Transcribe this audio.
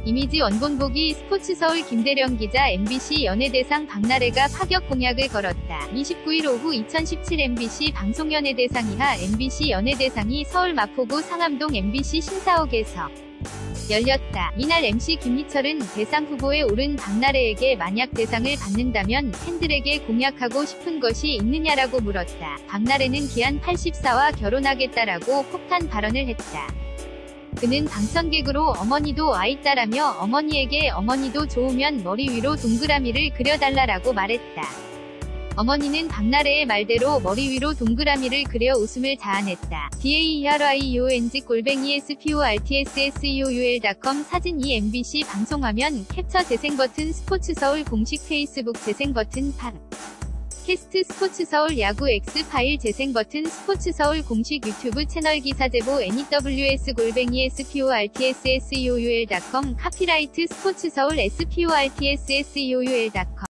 이미지 원본보기 스포츠서울 김대령 기자. MBC 연예대상 박나래가 파격 공약을 걸었다. 29일 오후 2017 MBC 방송연예대상 이하 MBC 연예대상이 서울 마포구 상암동 MBC 신사옥에서 열렸다. 이날 MC 김희철은 대상 후보에 오른 박나래에게 만약 대상을 받는다면 팬들에게 공약하고 싶은 것이 있느냐라고 물었다. 박나래는 기한 84와 결혼하겠다라고 폭탄 발언을 했다. 그는 방청객으로 어머니도 와 있다라며 어머니에게 어머니도 좋으면 머리 위로 동그라미를 그려달라라고 말했다. 어머니는 박나래의 말대로 머리 위로 동그라미를 그려 웃음을 자아냈다. daeryong@sportsscoul.com 사진. 이 MBC 방송화면 캡처. 재생버튼 스포츠서울 공식 페이스북 재생버튼 8. 캐스트 스포츠서울 야구 X파일 재생버튼 스포츠서울 공식 유튜브 채널 기사 제보 news@sportsscoul.com 카피라이트 스포츠서울 sportsscoul.com